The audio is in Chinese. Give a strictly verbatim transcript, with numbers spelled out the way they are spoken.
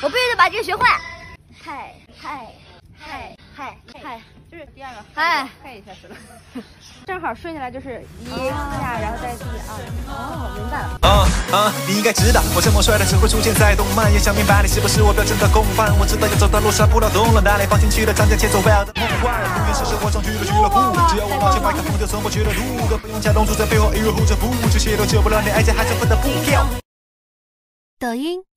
我必须得把这个学会。嗨嗨嗨嗨嗨， 就是第二个嗨嗨一下是了。正好顺下来就是一下，然后再第二。哦，明白了。 啊啊！你应该知道，我这么帅的只会出现在动漫，也想明白你是不是我标准的共犯。我知道要走到路上不劳动了，哪里放进去的长江前所未有的梦幻。不愿是生活中俱乐俱乐部，只要我拿起麦克风就从不去了路，都不用假装住在背后，一如护着不，这些都救不了你爱情还是分的不掉。 抖音。